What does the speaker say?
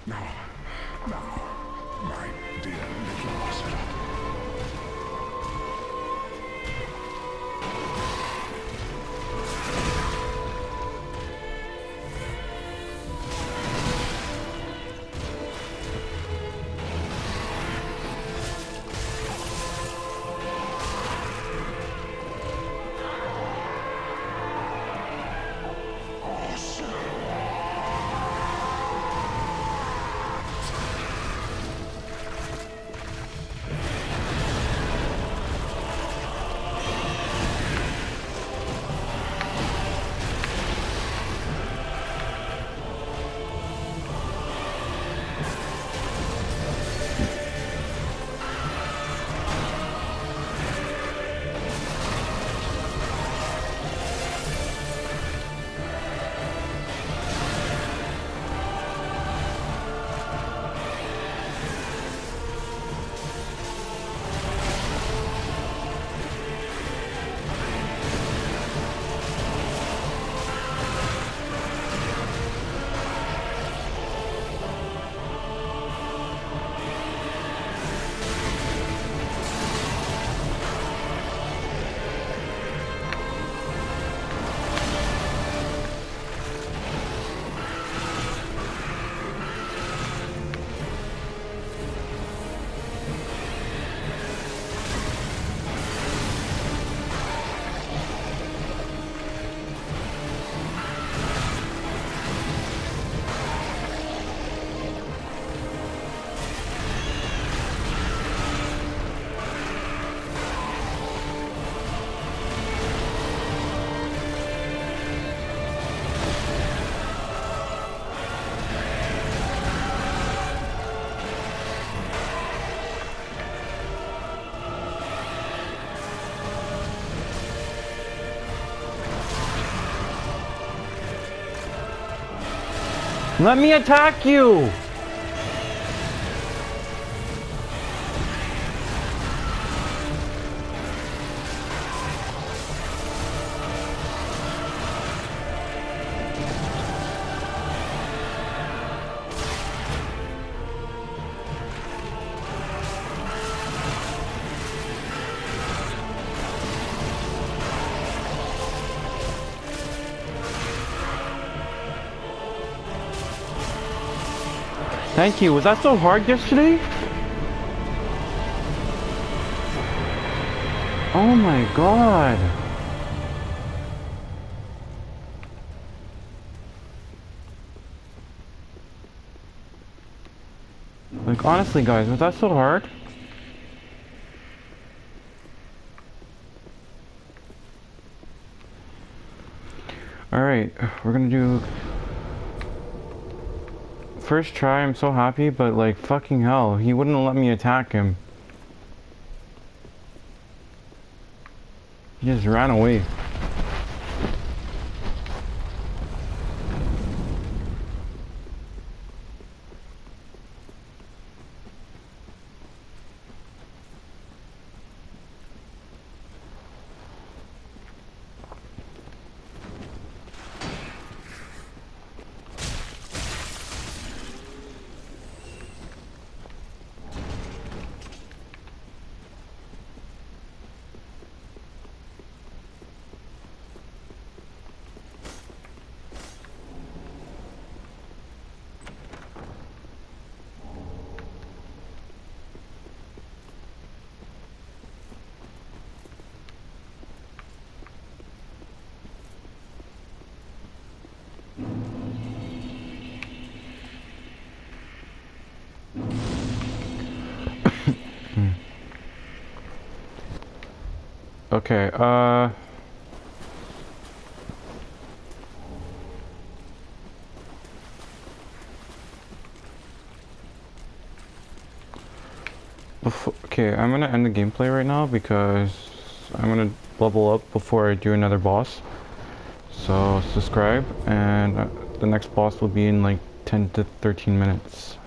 No, no, my dear little master. Let me attack you! Thank you. Was that so hard yesterday? Oh my god. Like, honestly, guys, was that so hard? Alright, we're gonna do... First try, I'm so happy, but like, fucking hell, he wouldn't let me attack him. He just ran away. Okay, okay, I'm gonna end the gameplay right now because I'm gonna level up before I do another boss. So subscribe, and the next boss will be in like 10 to 13 minutes.